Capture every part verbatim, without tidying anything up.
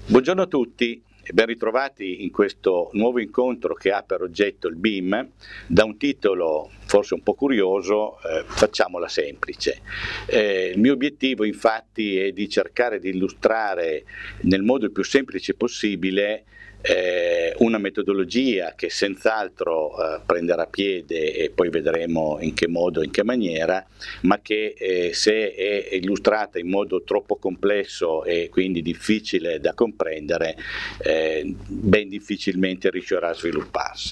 Buongiorno a tutti e ben ritrovati in questo nuovo incontro che ha per oggetto il B I M, da un titolo forse un po' curioso, eh, facciamola semplice. Eh, il mio obiettivo infatti è di cercare di illustrare nel modo più semplice possibile Eh, una metodologia che senz'altro eh, prenderà piede e poi vedremo in che modo, in che maniera, ma che eh, se è illustrata in modo troppo complesso e quindi difficile da comprendere, eh, ben difficilmente riuscirà a svilupparsi.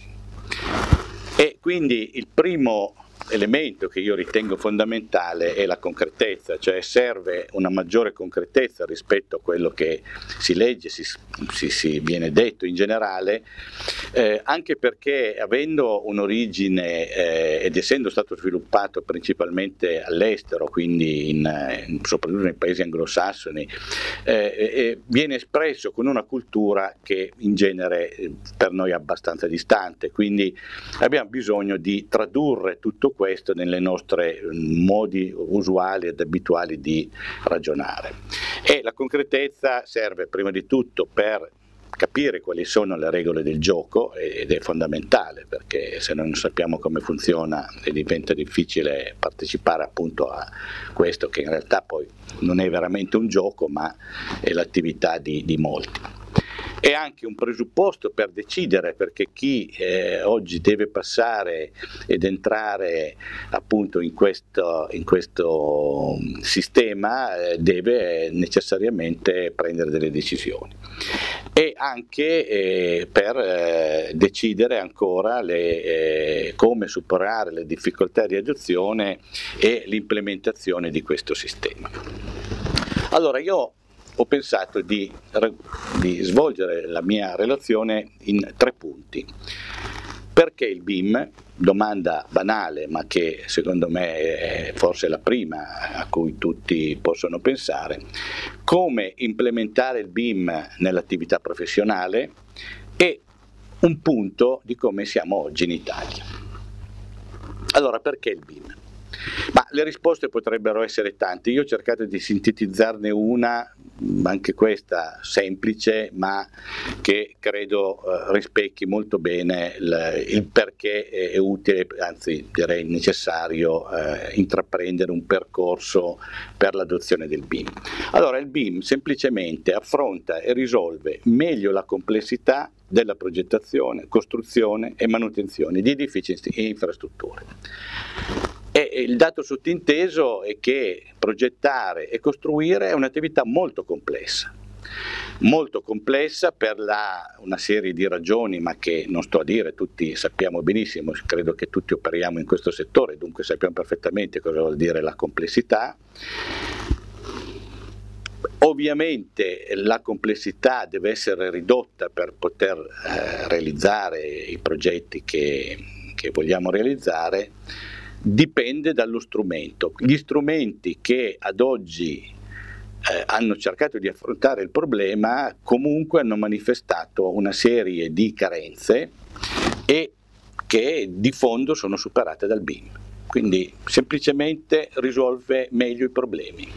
E quindi il primo elemento che io ritengo fondamentale è la concretezza, cioè serve una maggiore concretezza rispetto a quello che si legge, si, si, si viene detto in generale, eh, anche perché avendo un'origine eh, ed essendo stato sviluppato principalmente all'estero, quindi in, in, soprattutto nei paesi anglosassoni, eh, eh, viene espresso con una cultura che in genere per noi è abbastanza distante, quindi abbiamo bisogno di tradurre tutto questo nelle nostre modi usuali ed abituali di ragionare. E la concretezza serve prima di tutto per capire quali sono le regole del gioco ed è fondamentale, perché se non sappiamo come funziona diventa difficile partecipare appunto a questo che in realtà poi non è veramente un gioco ma è l'attività di, di molti. È anche un presupposto per decidere, perché chi eh, oggi deve passare ed entrare appunto in questo, in questo sistema eh, deve necessariamente prendere delle decisioni. E anche eh, per eh, decidere ancora le, eh, come superare le difficoltà di adozione e l'implementazione di questo sistema. Allora io ho pensato di, di svolgere la mia relazione in tre punti. Perché il B I M? Domanda banale, ma che secondo me è forse la prima a cui tutti possono pensare. Come implementare il B I M nell'attività professionale e un punto di come siamo oggi in Italia. Allora, perché il B I M? Ma le risposte potrebbero essere tante, io ho cercato di sintetizzarne una, anche questa semplice, ma che credo eh, rispecchi molto bene il, il perché è, è utile, anzi direi necessario, eh, intraprendere un percorso per l'adozione del B I M. Allora il B I M semplicemente affronta e risolve meglio la complessità della progettazione, costruzione e manutenzione di edifici e infrastrutture. E il dato sottinteso è che progettare e costruire è un'attività molto complessa, molto complessa per la, una serie di ragioni, ma che non sto a dire, tutti sappiamo benissimo, credo che tutti operiamo in questo settore, dunque sappiamo perfettamente cosa vuol dire la complessità. Ovviamente la complessità deve essere ridotta per poter eh, realizzare i progetti che, che vogliamo realizzare. Dipende dallo strumento. Gli strumenti che ad oggi eh, hanno cercato di affrontare il problema comunque hanno manifestato una serie di carenze e che di fondo sono superate dal B I M. Quindi semplicemente risolve meglio i problemi.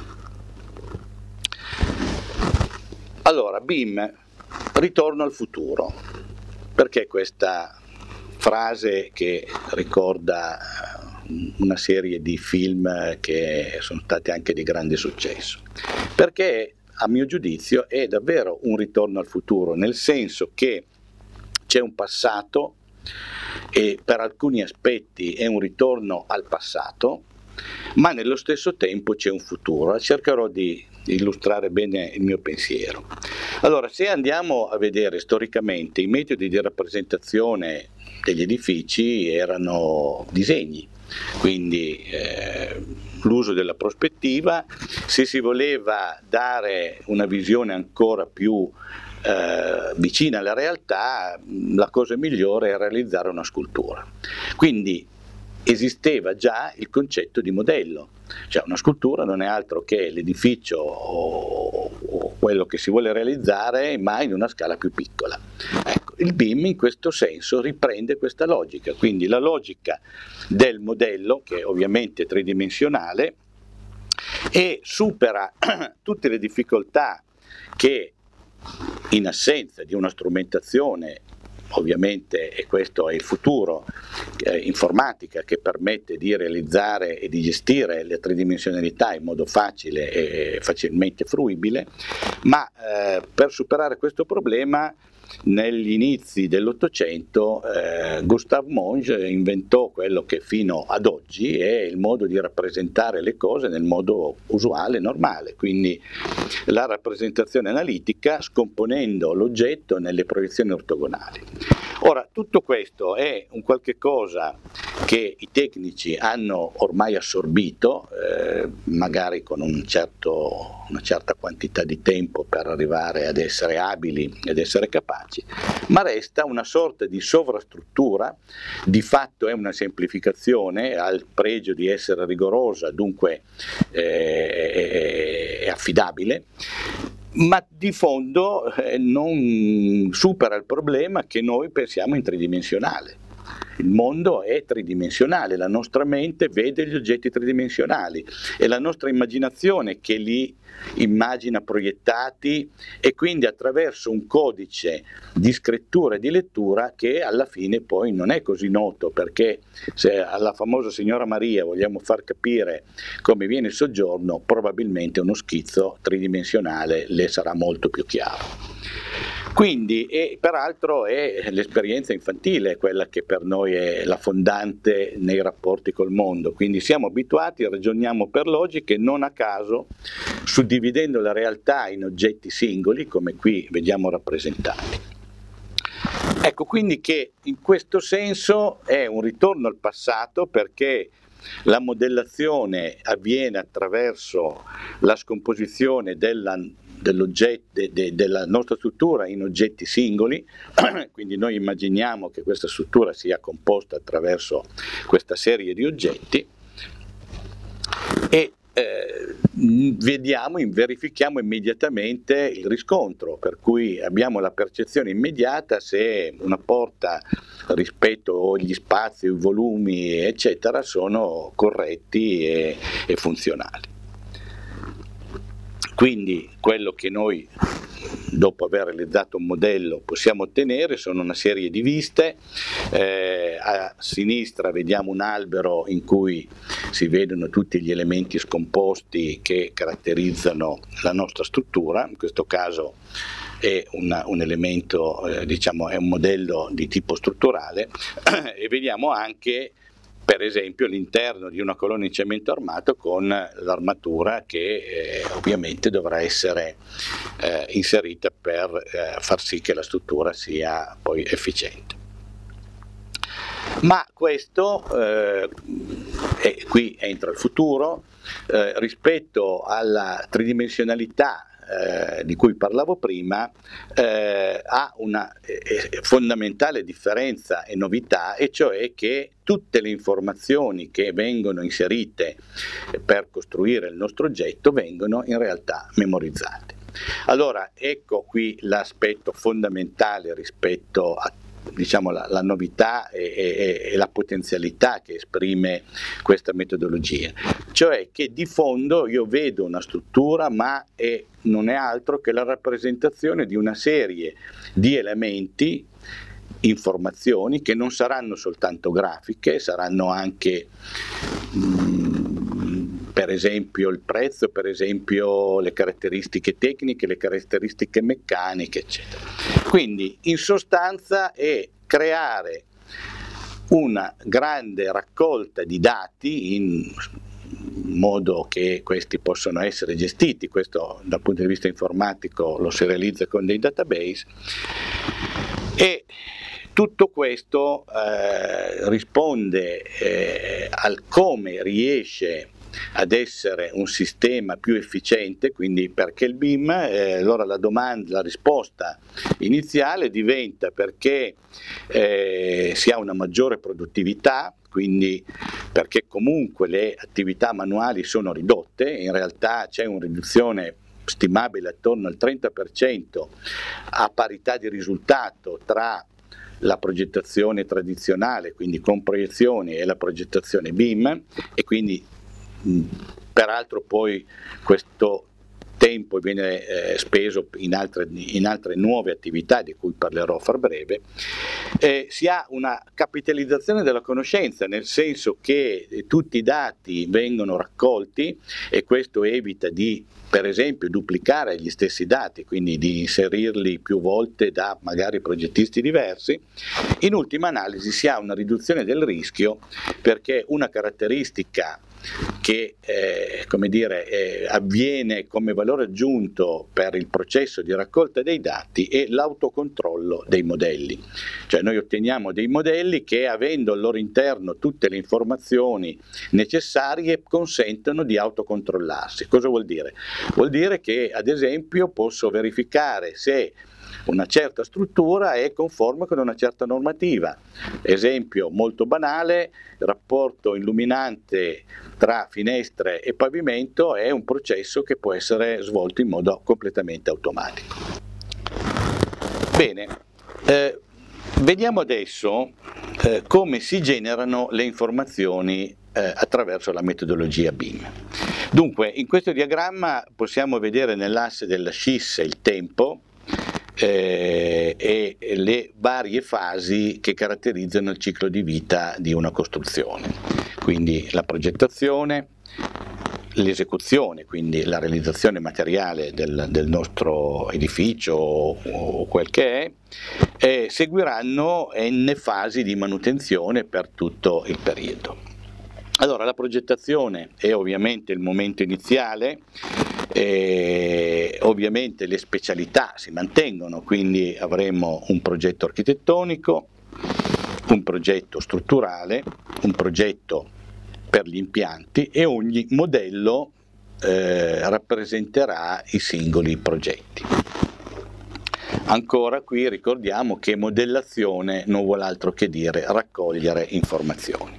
Allora, B I M, ritorno al futuro. Perché questa frase che ricorda una serie di film che sono stati anche di grande successo? Perché a mio giudizio è davvero un ritorno al futuro, nel senso che c'è un passato e per alcuni aspetti è un ritorno al passato, ma nello stesso tempo c'è un futuro. Cercherò di illustrare bene il mio pensiero. Allora, se andiamo a vedere storicamente, i metodi di rappresentazione degli edifici erano disegni, quindi eh, l'uso della prospettiva. Se si voleva dare una visione ancora più eh, vicina alla realtà, la cosa migliore è realizzare una scultura. Quindi esisteva già il concetto di modello, cioè una scultura non è altro che l'edificio o, o quello che si vuole realizzare, ma in una scala più piccola. Ecco, il B I M in questo senso riprende questa logica, quindi la logica del modello, che è ovviamente tridimensionale, e supera tutte le difficoltà che in assenza di una strumentazione, ovviamente, e questo è il futuro, eh, informatica, che permette di realizzare e di gestire le tridimensionalità in modo facile e facilmente fruibile, ma eh, per superare questo problema negli inizi dell'Ottocento eh, Gustave Monge inventò quello che fino ad oggi è il modo di rappresentare le cose nel modo usuale, normale, quindi la rappresentazione analitica scomponendo l'oggetto nelle proiezioni ortogonali. Ora, tutto questo è un qualche cosa che i tecnici hanno ormai assorbito, eh, magari con un certo, una certa quantità di tempo per arrivare ad essere abili ed essere capaci, ma resta una sorta di sovrastruttura, di fatto è una semplificazione, ha il pregio di essere rigorosa, dunque eh, è, è affidabile, ma di fondo eh, non supera il problema che noi pensiamo in tridimensionale. Il mondo è tridimensionale, la nostra mente vede gli oggetti tridimensionali, è la nostra immaginazione che li immagina proiettati, e quindi attraverso un codice di scrittura e di lettura che alla fine poi non è così noto, perché se alla famosa signora Maria vogliamo far capire come viene il soggiorno, probabilmente uno schizzo tridimensionale le sarà molto più chiaro. Quindi, e peraltro è l'esperienza infantile quella che per noi è la fondante nei rapporti col mondo, quindi siamo abituati, ragioniamo per logiche, non a caso suddividendo la realtà in oggetti singoli come qui vediamo rappresentati. Ecco quindi che in questo senso è un ritorno al passato, perché la modellazione avviene attraverso la scomposizione della dell'oggetto, de, de, della nostra struttura in oggetti singoli, quindi noi immaginiamo che questa struttura sia composta attraverso questa serie di oggetti e eh, vediamo, verifichiamo immediatamente il riscontro, per cui abbiamo la percezione immediata se una porta rispetto agli spazi, i volumi eccetera sono corretti e, e funzionali. Quindi quello che noi, dopo aver realizzato un modello, possiamo ottenere sono una serie di viste. Eh, a sinistra vediamo un albero in cui si vedono tutti gli elementi scomposti che caratterizzano la nostra struttura, in questo caso è una, un elemento, eh, diciamo, è un modello di tipo strutturale, e vediamo anche per esempio l'interno di una colonna in cemento armato con l'armatura che eh, ovviamente dovrà essere eh, inserita per eh, far sì che la struttura sia poi efficiente. Ma questo, eh, e qui entra il futuro, eh, rispetto alla tridimensionalità Eh, di cui parlavo prima, eh, ha una eh, fondamentale differenza e novità, e cioè che tutte le informazioni che vengono inserite per costruire il nostro oggetto vengono in realtà memorizzate. Allora ecco qui l'aspetto fondamentale rispetto a diciamo la, la novità e, e, e la potenzialità che esprime questa metodologia, cioè che di fondo io vedo una struttura, ma è, non è altro che la rappresentazione di una serie di elementi, informazioni che non saranno soltanto grafiche, saranno anche mh, per esempio il prezzo, per esempio le caratteristiche tecniche, le caratteristiche meccaniche, eccetera. Quindi in sostanza è creare una grande raccolta di dati in modo che questi possono essere gestiti, questo dal punto di vista informatico lo si realizza con dei database, e tutto questo eh, risponde eh, al come riesce ad essere un sistema più efficiente, quindi perché il B I M, eh, allora la domanda, la risposta iniziale diventa perché eh, si ha una maggiore produttività, quindi perché comunque le attività manuali sono ridotte, in realtà c'è una riduzione stimabile attorno al trenta per cento a parità di risultato tra la progettazione tradizionale, quindi con proiezioni, e la progettazione B I M, e quindi peraltro poi questo tempo viene eh, speso in altre, in altre nuove attività di cui parlerò a far breve, eh, si ha una capitalizzazione della conoscenza, nel senso che eh, tutti i dati vengono raccolti e questo evita di, per esempio, duplicare gli stessi dati, quindi di inserirli più volte da magari progettisti diversi. In ultima analisi si ha una riduzione del rischio, perché una caratteristica che eh, come dire, eh, avviene come valore aggiunto per il processo di raccolta dei dati è l'autocontrollo dei modelli. Cioè noi otteniamo dei modelli che, avendo al loro interno tutte le informazioni necessarie, consentono di autocontrollarsi. Cosa vuol dire? Vuol dire che, ad esempio, posso verificare se una certa struttura è conforme con una certa normativa. Esempio molto banale: il rapporto illuminante tra finestre e pavimento è un processo che può essere svolto in modo completamente automatico. Bene, eh, vediamo adesso eh, come si generano le informazioni eh, attraverso la metodologia B I M. Dunque, in questo diagramma possiamo vedere nell'asse della scis il tempo Eh, e le varie fasi che caratterizzano il ciclo di vita di una costruzione, quindi la progettazione, l'esecuzione, quindi la realizzazione materiale del, del nostro edificio o, o quel che è, e seguiranno n fasi di manutenzione per tutto il periodo. Allora, la progettazione è ovviamente il momento iniziale, e ovviamente le specialità si mantengono, quindi avremo un progetto architettonico, un progetto strutturale, un progetto per gli impianti, e ogni modello eh, rappresenterà i singoli progetti. Ancora qui ricordiamo che modellazione non vuol altro che dire raccogliere informazioni.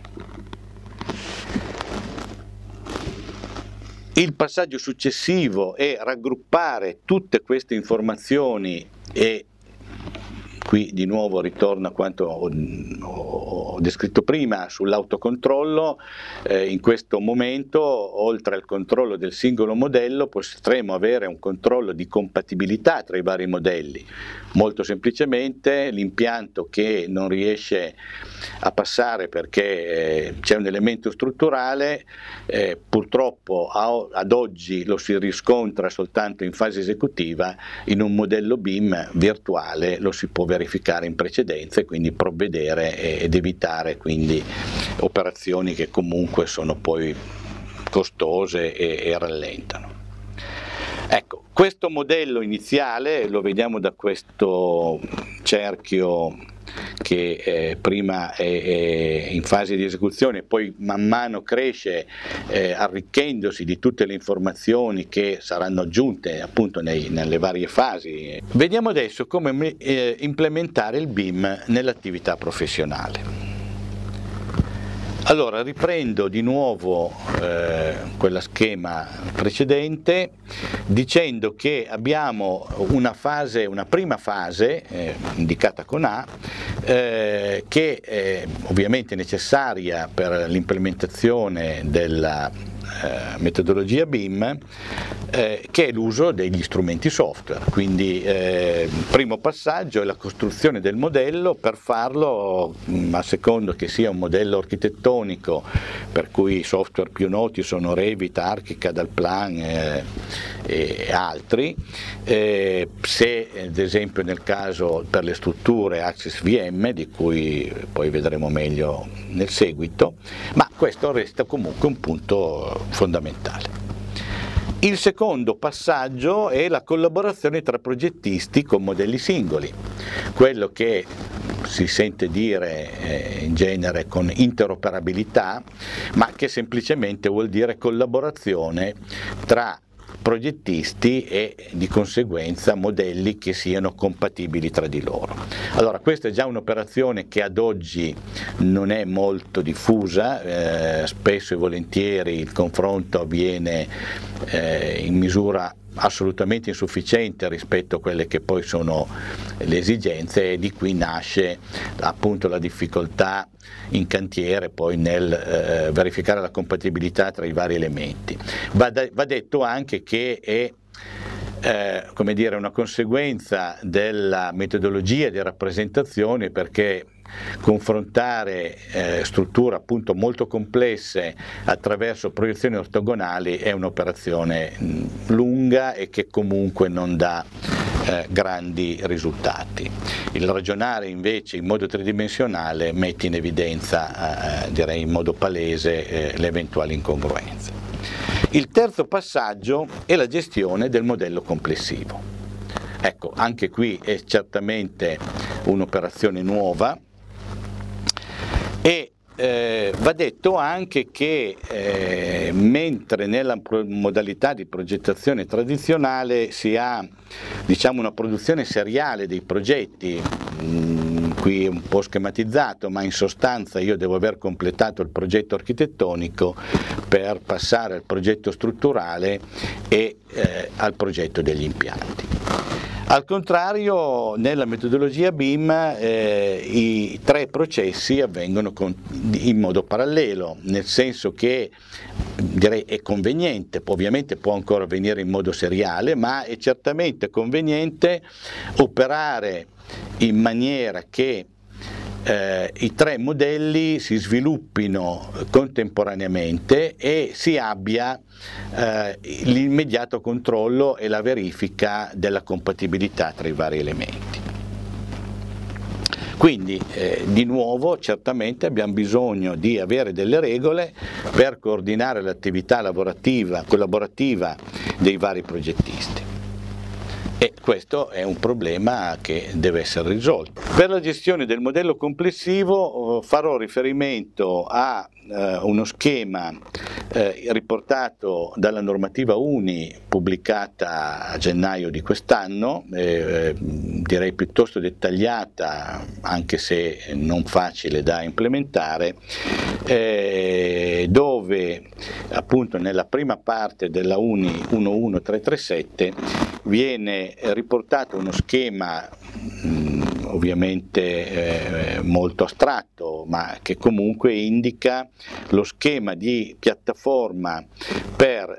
Il passaggio successivo è raggruppare tutte queste informazioni, e qui di nuovo ritorno a quanto ho, ho descritto prima sull'autocontrollo. Eh, in questo momento, oltre al controllo del singolo modello, potremo avere un controllo di compatibilità tra i vari modelli. Molto semplicemente, l'impianto che non riesce a passare perché eh, c'è un elemento strutturale, eh, purtroppo a, ad oggi lo si riscontra soltanto in fase esecutiva. In un modello B I M virtuale lo si può verificare in precedenza e quindi provvedere ed evitare quindi operazioni che comunque sono poi costose e, e rallentano. Ecco, questo modello iniziale lo vediamo da questo cerchio che eh, prima è, è in fase di esecuzione e poi man mano cresce, eh, arricchendosi di tutte le informazioni che saranno aggiunte appunto nei, nelle varie fasi. Vediamo adesso come eh, implementare il B I M nell'attività professionale. Allora, riprendo di nuovo eh, quella schema precedente dicendo che abbiamo una fase, una prima fase eh, indicata con A, eh, che è ovviamente necessaria per l'implementazione della eh, metodologia B I M, eh, che è l'uso degli strumenti software. Quindi eh, il primo passaggio è la costruzione del modello. Per farlo, a secondo che sia un modello architettonico, per cui i software più noti sono Revit, Archicad, Allplan eh, e altri, eh, se ad esempio nel caso per le strutture Axis V M, di cui poi vedremo meglio nel seguito, ma questo resta comunque un punto fondamentale. Il secondo passaggio è la collaborazione tra progettisti con modelli singoli, quello che si sente dire eh, in genere con interoperabilità, ma che semplicemente vuol dire collaborazione tra progettisti e di conseguenza modelli che siano compatibili tra di loro. Allora, questa è già un'operazione che ad oggi non è molto diffusa, eh, spesso e volentieri il confronto avviene eh, in misura assolutamente insufficiente rispetto a quelle che poi sono le esigenze, e di qui nasce appunto la difficoltà in cantiere poi nel eh, verificare la compatibilità tra i vari elementi. Va, da, va detto anche che è eh, come dire, una conseguenza della metodologia di rappresentazione, perché confrontare eh, strutture appunto molto complesse attraverso proiezioni ortogonali è un'operazione lunga e che comunque non dà eh, grandi risultati. Il ragionare invece in modo tridimensionale mette in evidenza, eh, direi in modo palese, eh, le eventuali incongruenze. Il terzo passaggio è la gestione del modello complessivo. Ecco, anche qui è certamente un'operazione nuova. E eh, va detto anche che eh, mentre nella modalità di progettazione tradizionale si ha, diciamo, una produzione seriale dei progetti, mh, qui è un po' schematizzato, ma in sostanza io devo aver completato il progetto architettonico per passare al progetto strutturale e eh, al progetto degli impianti. Al contrario, nella metodologia B I M eh, i tre processi avvengono con, in modo parallelo, nel senso che direi è conveniente, ovviamente può ancora avvenire in modo seriale, ma è certamente conveniente operare in maniera che Eh, i tre modelli si sviluppino contemporaneamente e si abbia eh, l'immediato controllo e la verifica della compatibilità tra i vari elementi. Quindi eh, di nuovo certamente abbiamo bisogno di avere delle regole per coordinare l'attività lavorativa, collaborativa dei vari progettisti. E questo è un problema che deve essere risolto. Per la gestione del modello complessivo farò riferimento a eh, uno schema eh, riportato dalla normativa U N I pubblicata a gennaio di quest'anno, eh, direi piuttosto dettagliata anche se non facile da implementare, eh, dove appunto nella prima parte della U N I uno uno tre tre sette viene riportato uno schema mh, ovviamente eh, molto astratto, ma che comunque indica lo schema di piattaforma per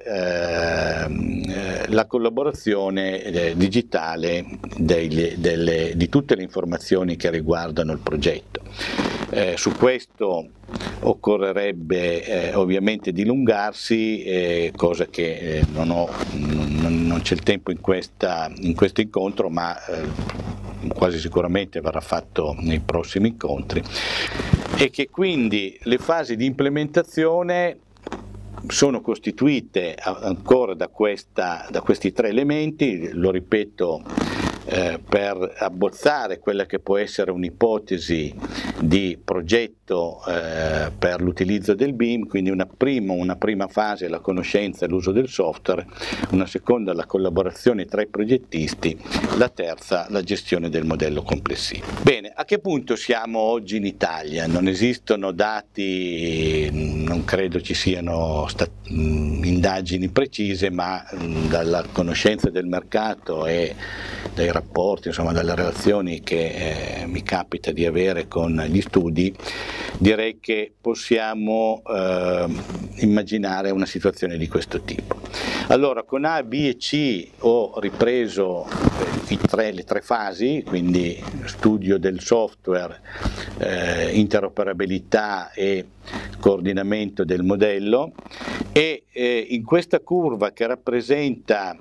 eh, la collaborazione eh, digitale degli, delle, di tutte le informazioni che riguardano il progetto. Eh, su questo occorrerebbe eh, ovviamente dilungarsi, eh, cosa che eh, non, ho, non, non c'è il tempo in, questa, in questo incontro, ma eh, quasi sicuramente verrà fatto nei prossimi incontri, e che quindi le fasi di implementazione sono costituite ancora da, questa, da questi tre elementi, lo ripeto, eh, per abbozzare quella che può essere un'ipotesi di progetto eh, per l'utilizzo del B I M, quindi una prima, una prima fase la conoscenza e l'uso del software, una seconda la collaborazione tra i progettisti, la terza la gestione del modello complessivo. Bene, a che punto siamo oggi in Italia? Non esistono dati, non credo ci siano indagini precise, ma dalla conoscenza del mercato e dai rapporti, insomma dalle relazioni che eh, mi capita di avere con gli studi, direi che possiamo eh, immaginare una situazione di questo tipo. Allora, con A, B e C ho ripreso eh, i tre, le tre fasi, quindi studio del software, eh, interoperabilità e coordinamento del modello, e eh, in questa curva che rappresenta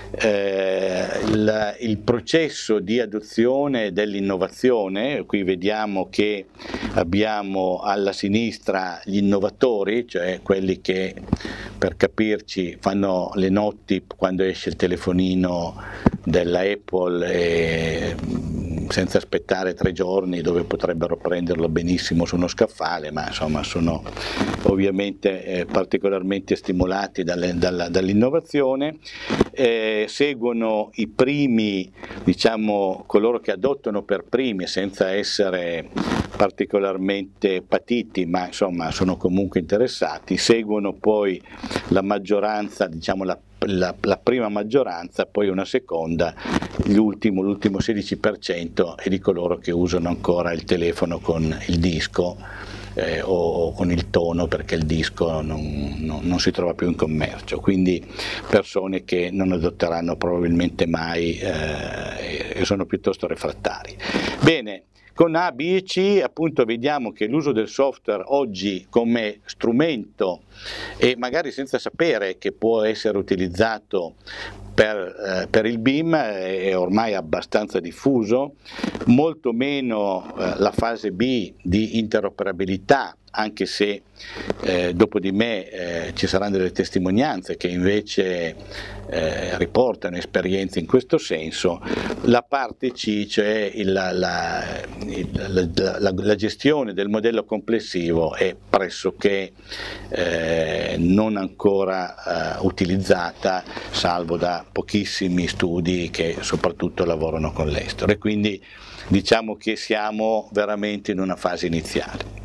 eh, il, il processo di adozione dell'innovazione, qui vediamo che abbiamo alla sinistra gli innovatori, cioè quelli che, per capirci, fanno le notti quando esce il telefonino della Apple e senza aspettare tre giorni, dove potrebbero prenderlo benissimo su uno scaffale, ma insomma sono ovviamente eh, particolarmente stimolati dalle, dalla, dall'innovazione. Eh, seguono i primi, diciamo, coloro che adottano per primi senza essere particolarmente patiti, ma insomma sono comunque interessati. Seguono poi la maggioranza, diciamo la La, la prima maggioranza, poi una seconda, l'ultimo, l'ultimo sedici per cento è di coloro che usano ancora il telefono con il disco eh, o, o con il tono, perché il disco non, non, non si trova più in commercio, quindi persone che non adotteranno probabilmente mai eh, e sono piuttosto refrattari. Bene, con A, B e C appunto vediamo che l'uso del software oggi come strumento, e magari senza sapere che può essere utilizzato per, eh, per il B I M, è ormai abbastanza diffuso, molto meno eh, la fase B di interoperabilità, anche se eh, dopo di me eh, ci saranno delle testimonianze che invece eh, riportano esperienze in questo senso. La parte C, cioè il, la, la, la, la, la gestione del modello complessivo, è pressoché eh, non ancora eh, utilizzata, salvo da pochissimi studi che soprattutto lavorano con l'estero, e quindi diciamo che siamo veramente in una fase iniziale.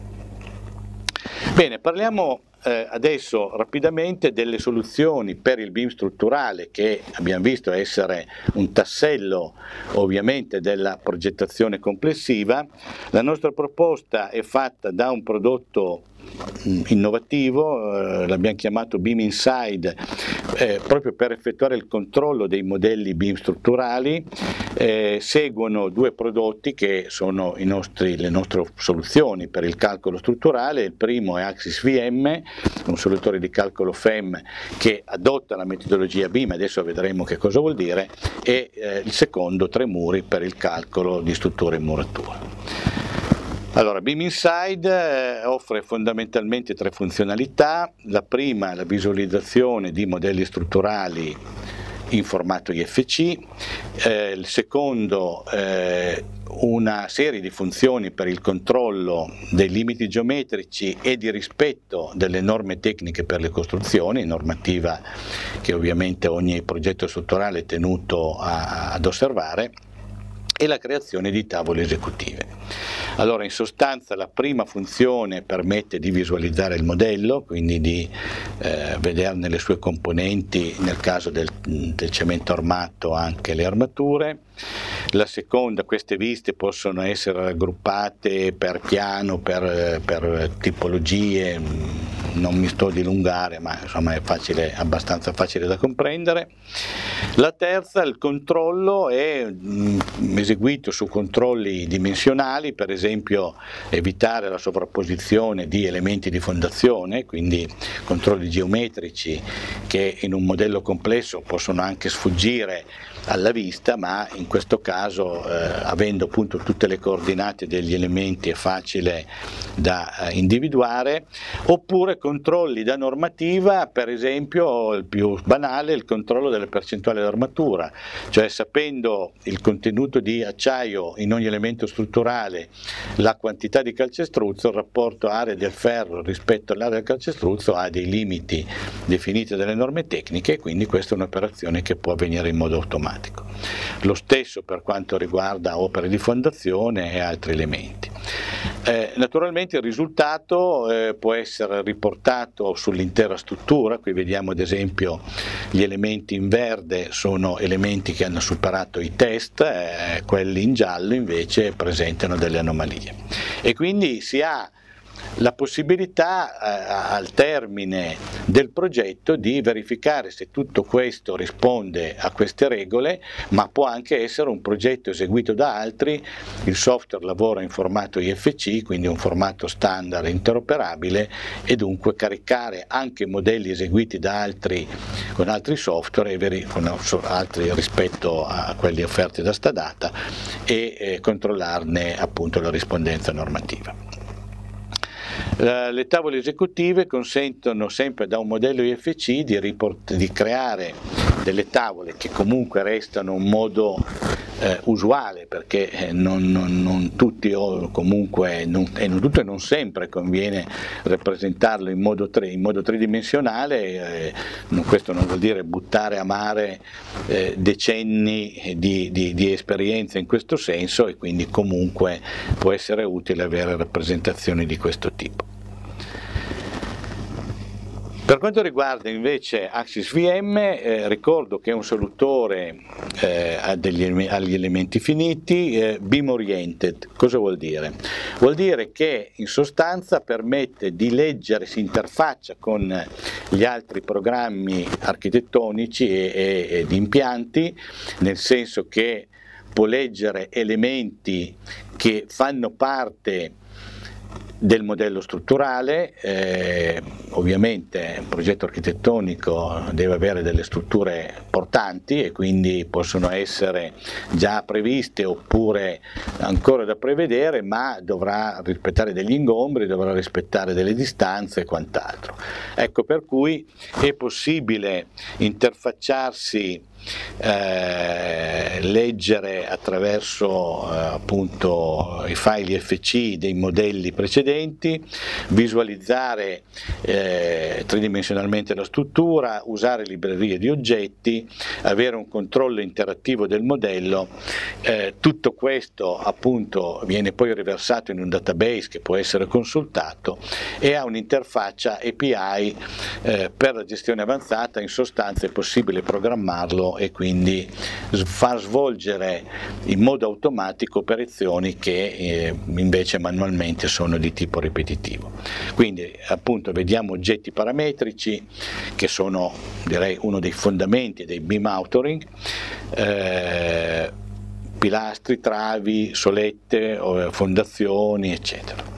Bene, parliamo eh, adesso rapidamente delle soluzioni per il B I M strutturale, che abbiamo visto essere un tassello ovviamente della progettazione complessiva. La nostra proposta è fatta da un prodotto innovativo, eh, l'abbiamo chiamato B I M Inside, eh, proprio per effettuare il controllo dei modelli B I M strutturali. Eh, seguono due prodotti che sono i nostri, le nostre soluzioni per il calcolo strutturale. Il primo è Axis V M, un solutore di calcolo F E M che adotta la metodologia B I M, adesso vedremo che cosa vuol dire, e eh, il secondo Tremuri per il calcolo di struttura e muratura. Allora, B I M Inside eh, offre fondamentalmente tre funzionalità. La prima è la visualizzazione di modelli strutturali in formato I F C, eh, il secondo eh, una serie di funzioni per il controllo dei limiti geometrici e di rispetto delle norme tecniche per le costruzioni, normativa che ovviamente ogni progetto strutturale è tenuto a, ad osservare, e la creazione di tavole esecutive. Allora, in sostanza la prima funzione permette di visualizzare il modello, quindi di eh, vederne le sue componenti, nel caso del, del cemento armato anche le armature. La seconda, queste viste possono essere raggruppate per piano, per, per tipologie, non mi sto a dilungare, ma insomma è facile, abbastanza facile da comprendere. La terza, il controllo, è mh, eseguito su controlli dimensionali, per esempio evitare la sovrapposizione di elementi di fondazione, quindi controlli geometrici che in un modello complesso possono anche sfuggire alla vista, ma in questo caso eh, avendo appunto tutte le coordinate degli elementi è facile da eh, individuare. Oppure controlli da normativa, per esempio il più banale, il controllo delle percentuali d'armatura, cioè sapendo il contenuto di acciaio in ogni elemento strutturale, la quantità di calcestruzzo, il rapporto area del ferro rispetto all'area del calcestruzzo ha dei limiti definiti dalle norme tecniche, e quindi questa è un'operazione che può avvenire in modo automatico. Lo stesso per quanto riguarda opere di fondazione e altri elementi. Eh, naturalmente il risultato eh, può essere riportato sull'intera struttura. Qui vediamo ad esempio gli elementi in verde sono elementi che hanno superato i test, eh, quelli in giallo invece presentano delle anomalie, e quindi si ha la possibilità eh, al termine del progetto di verificare se tutto questo risponde a queste regole, ma può anche essere un progetto eseguito da altri. Il software lavora in formato I F C, quindi un formato standard interoperabile, e dunque caricare anche modelli eseguiti da altri con altri software e con altri rispetto a quelli offerti da Stadata, e eh, controllarne appunto la rispondenza normativa. Le tavole esecutive consentono sempre da un modello I F C di, report, di creare delle tavole che comunque restano un modo eh, usuale, perché non, non, non tutti o comunque non, e non tutto e non sempre conviene rappresentarlo in modo, tre, in modo tridimensionale. Eh, questo non vuol dire buttare a mare eh, decenni di, di, di esperienza in questo senso, e quindi comunque può essere utile avere rappresentazioni di questo tipo. Per quanto riguarda invece Axis V M, eh, ricordo che è un solutore eh, degli, agli elementi finiti eh, beam oriented. Cosa vuol dire? Vuol dire che in sostanza permette di leggere, si interfaccia con gli altri programmi architettonici e, e, e di impianti, nel senso che può leggere elementi che fanno parte del modello strutturale. Eh, ovviamente un progetto architettonico deve avere delle strutture portanti e quindi possono essere già previste oppure ancora da prevedere, ma dovrà rispettare degli ingombri, dovrà rispettare delle distanze e quant'altro. Ecco, per cui è possibile interfacciarsi, Eh, leggere attraverso eh, appunto i file I F C dei modelli precedenti, visualizzare eh, tridimensionalmente la struttura, usare librerie di oggetti, avere un controllo interattivo del modello. Eh, tutto questo appunto viene poi riversato in un database che può essere consultato e ha un'interfaccia A P I eh, per la gestione avanzata. In sostanza è possibile programmarlo e quindi far svolgere in modo automatico operazioni che eh, invece manualmente sono di tipo ripetitivo. Quindi appunto vediamo oggetti parametrici che sono, direi, uno dei fondamenti dei beam authoring, eh, pilastri, travi, solette, fondazioni, eccetera.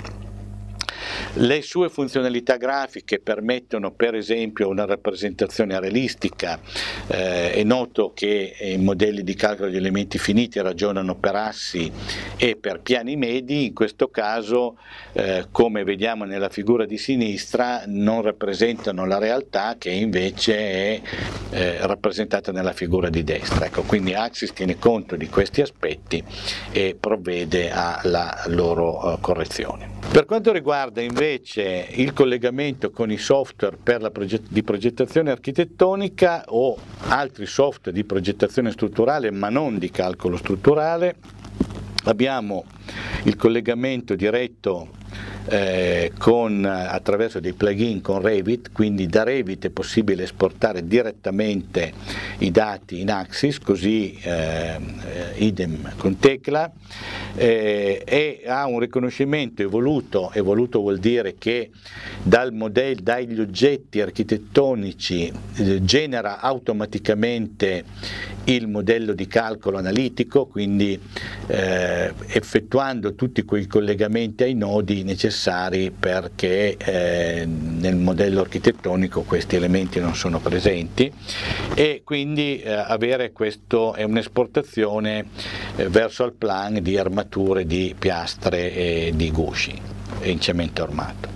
Le sue funzionalità grafiche permettono per esempio una rappresentazione realistica. Eh, è noto che i modelli di calcolo degli elementi finiti ragionano per assi e per piani medi. In questo caso, eh, come vediamo nella figura di sinistra, non rappresentano la realtà che invece è eh, rappresentata nella figura di destra. Ecco, quindi Axis tiene conto di questi aspetti e provvede alla loro uh, correzione. Per quanto riguarda invece il collegamento con i software per la proget- di progettazione architettonica o altri software di progettazione strutturale ma non di calcolo strutturale, abbiamo il collegamento diretto eh, con, attraverso dei plugin con Revit, quindi da Revit è possibile esportare direttamente i dati in Axis, così eh, idem con Tecla, eh, e ha un riconoscimento evoluto. Evoluto vuol dire che dal modello, dagli oggetti architettonici eh, genera automaticamente il modello di calcolo analitico, quindi eh, effettuando tutti quei collegamenti ai nodi necessari perché eh, nel modello architettonico questi elementi non sono presenti, e quindi eh, avere questo è un'esportazione eh, verso il plan di armature di piastre e di gusci in cemento armato.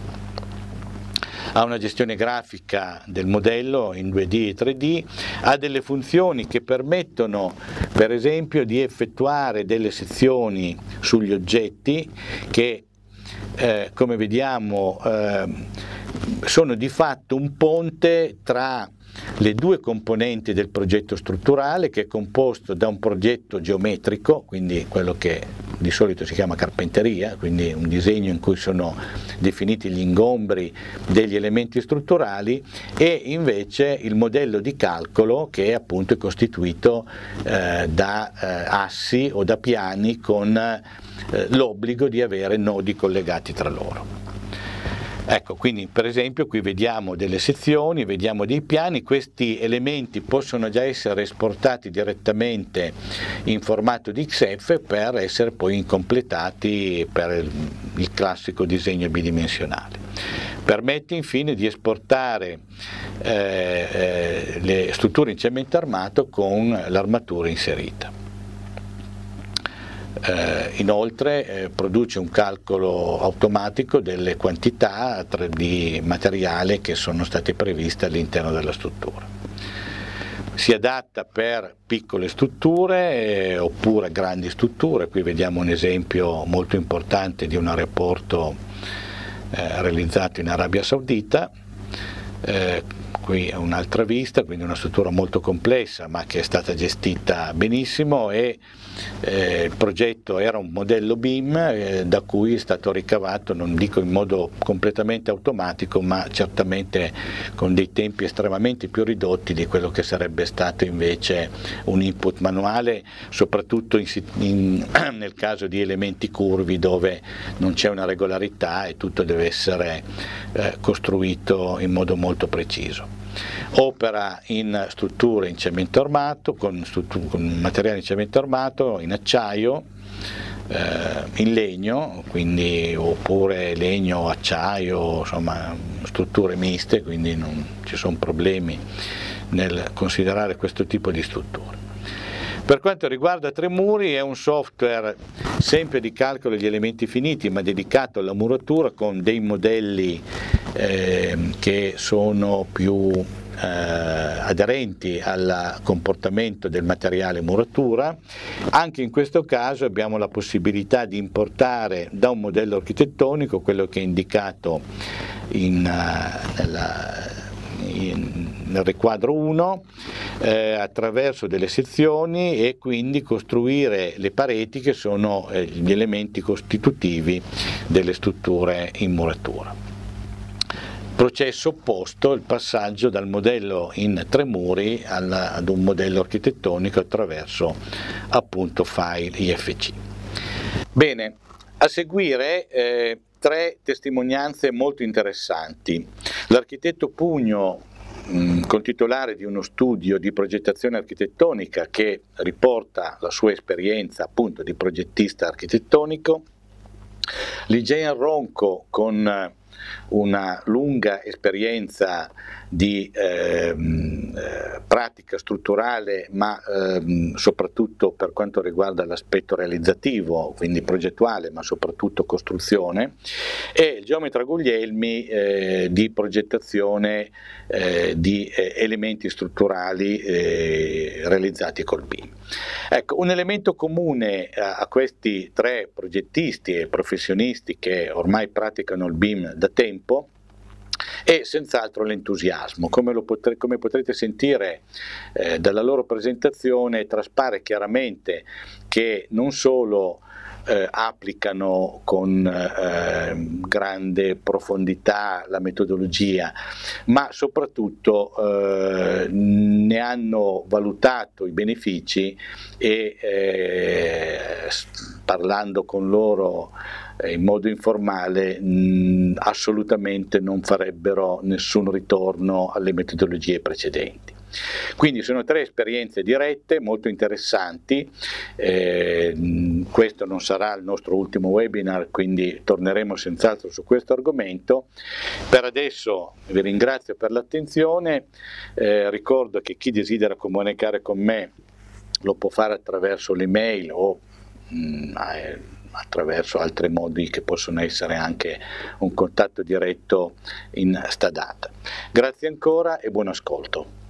Ha una gestione grafica del modello in due D e tre D, ha delle funzioni che permettono per esempio di effettuare delle sezioni sugli oggetti che eh, come vediamo eh, sono di fatto un ponte tra le due componenti del progetto strutturale, che è composto da un progetto geometrico, quindi quello che di solito si chiama carpenteria, quindi un disegno in cui sono definiti gli ingombri degli elementi strutturali, e invece il modello di calcolo che è appunto costituito eh, da eh, assi o da piani con eh, l'obbligo di avere nodi collegati tra loro. Ecco, quindi per esempio qui vediamo delle sezioni, vediamo dei piani. Questi elementi possono già essere esportati direttamente in formato di X F per essere poi completati per il classico disegno bidimensionale. Permette infine di esportare eh, eh, le strutture in cemento armato con l'armatura inserita. Eh, inoltre eh, produce un calcolo automatico delle quantità di materiale che sono state previste all'interno della struttura. Si adatta per piccole strutture eh, oppure grandi strutture. Qui vediamo un esempio molto importante di un aeroporto eh, realizzato in Arabia Saudita. Eh, qui è un'altra vista, quindi una struttura molto complessa ma che è stata gestita benissimo, e eh, il progetto era un modello B I M eh, da cui è stato ricavato, non dico in modo completamente automatico, ma certamente con dei tempi estremamente più ridotti di quello che sarebbe stato invece un input manuale, soprattutto in, in, nel caso di elementi curvi dove non c'è una regolarità e tutto deve essere eh, costruito in modo molto preciso. Opera in strutture in cemento armato, con, con materiale in cemento armato, in acciaio, eh, in legno, quindi oppure legno, acciaio, insomma strutture miste, quindi non ci sono problemi nel considerare questo tipo di strutture. Per quanto riguarda Tremuri, è un software sempre di calcolo degli elementi finiti, ma dedicato alla muratura, con dei modelli eh, che sono più eh, aderenti al comportamento del materiale muratura. Anche in questo caso abbiamo la possibilità di importare da un modello architettonico, quello che è indicato in, uh, nella, in, nel riquadro uno, eh, attraverso delle sezioni, e quindi costruire le pareti che sono eh, gli elementi costitutivi delle strutture in muratura. Processo opposto, il passaggio dal modello in Tremuri al, ad un modello architettonico attraverso appunto file I F C. Bene, a seguire eh, tre testimonianze molto interessanti. L'architetto Pugno, mh, contitolare di uno studio di progettazione architettonica che riporta la sua esperienza appunto di progettista architettonico, Ligeia Ronco con una lunga esperienza di eh, pratica strutturale, ma eh, soprattutto per quanto riguarda l'aspetto realizzativo, quindi progettuale, ma soprattutto costruzione, e il geometra Guglielmi eh, di progettazione eh, di eh, elementi strutturali eh, realizzati col B I M. Ecco, un elemento comune a, a questi tre progettisti e professionisti che ormai praticano il B I M da tempo è senz'altro l'entusiasmo. Come, lo potre, come potrete sentire eh, dalla loro presentazione, traspare chiaramente che non solo eh, applicano con eh, grande profondità la metodologia, ma soprattutto eh, ne hanno valutato i benefici e eh, parlando con loro in modo informale mh, assolutamente non farebbero nessun ritorno alle metodologie precedenti. Quindi sono tre esperienze dirette molto interessanti. Eh, questo non sarà il nostro ultimo webinar, quindi torneremo senz'altro su questo argomento. Per adesso vi ringrazio per l'attenzione, eh, ricordo che chi desidera comunicare con me lo può fare attraverso l'email o mh, eh, attraverso altri modi che possono essere anche un contatto diretto in Stadata. Grazie ancora e buon ascolto.